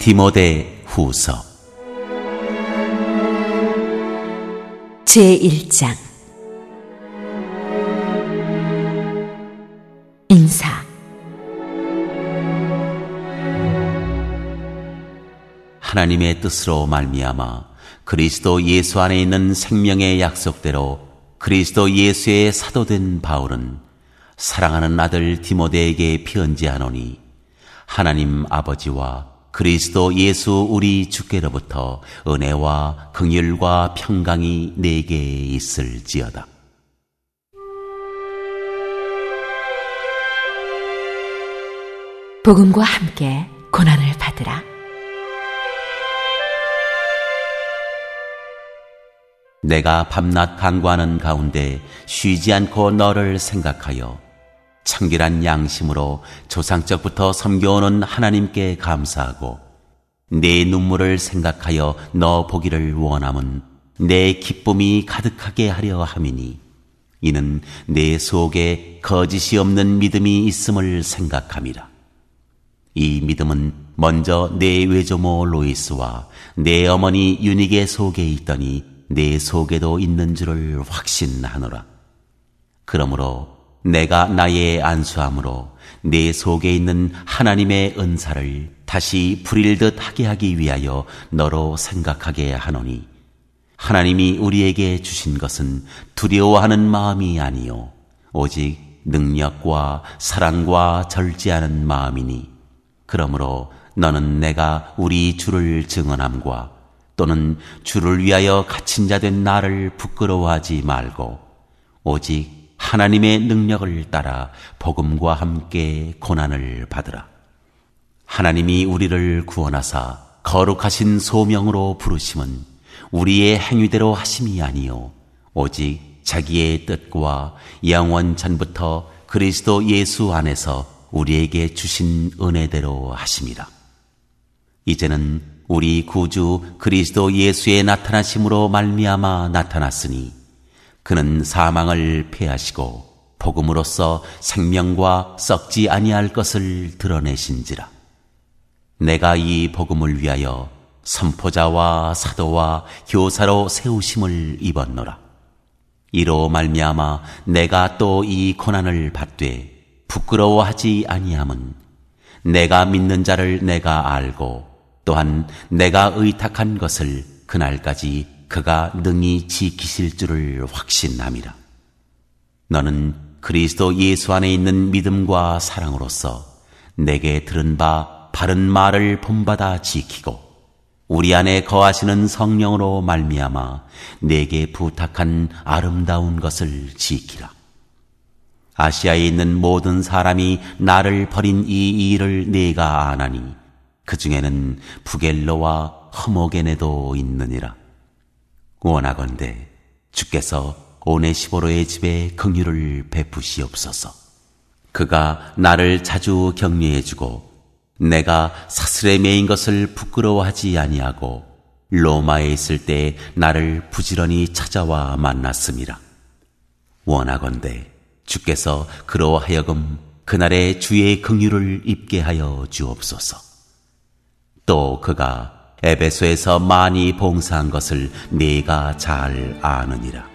디모데 후서 제1장 인사. 하나님의 뜻으로 말미암아 그리스도 예수 안에 있는 생명의 약속대로 그리스도 예수의 사도된 바울은 사랑하는 아들 디모데에게 편지하노니, 하나님 아버지와 그리스도 예수 우리 주께로부터 은혜와 긍휼과 평강이 내게 있을지어다. 복음과 함께 고난을 받으라. 내가 밤낮 간구하는 가운데 쉬지 않고 너를 생각하여 청결한 양심으로 조상적부터 섬겨오는 하나님께 감사하고, 내 눈물을 생각하여 너 보기를 원함은 내 기쁨이 가득하게 하려 함이니, 이는 내 속에 거짓이 없는 믿음이 있음을 생각함이라. 이 믿음은 먼저 내 외조모 로이스와 내 어머니 유니게 속에 있더니 내 속에도 있는 줄을 확신하노라. 그러므로 내가 나의 안수함으로 내 속에 있는 하나님의 은사를 다시 부릴듯 하게 하기 위하여 너로 생각하게 하노니, 하나님이 우리에게 주신 것은 두려워하는 마음이 아니요 오직 능력과 사랑과 절제하는 마음이니, 그러므로 너는 내가 우리 주를 증언함과 또는 주를 위하여 갇힌 자 된 나를 부끄러워하지 말고 오직 하나님의 능력을 따라 복음과 함께 고난을 받으라. 하나님이 우리를 구원하사 거룩하신 소명으로 부르심은 우리의 행위대로 하심이 아니요 오직 자기의 뜻과 영원 전부터 그리스도 예수 안에서 우리에게 주신 은혜대로 하심이라. 이제는 우리 구주 그리스도 예수의 나타나심으로 말미암아 나타났으니, 그는 사망을 패하시고 복음으로써 생명과 썩지 아니할 것을 드러내신지라. 내가 이 복음을 위하여 선포자와 사도와 교사로 세우심을 입었노라. 이로 말미암아 내가 또 이 고난을 받되 부끄러워하지 아니함은, 내가 믿는 자를 내가 알고 또한 내가 의탁한 것을 그날까지 그가 능히 지키실 줄을 확신함이라. 너는 그리스도 예수 안에 있는 믿음과 사랑으로서 내게 들은 바 바른 말을 본받아 지키고, 우리 안에 거하시는 성령으로 말미암아 내게 부탁한 아름다운 것을 지키라. 아시아에 있는 모든 사람이 나를 버린 이 일을 내가 아나니, 그 중에는 부겔로와 허모게네도 있느니라. 원하건대 주께서 오네시보로의 집에 긍휼을 베푸시옵소서. 그가 나를 자주 격려해주고 내가 사슬에 매인 것을 부끄러워하지 아니하고 로마에 있을 때 나를 부지런히 찾아와 만났음이라. 원하건대 주께서 그로 하여금 그날의 주의 긍휼을 입게 하여 주옵소서. 또 그가 에베소에서 많이 봉사한 것을 네가 잘 아느니라.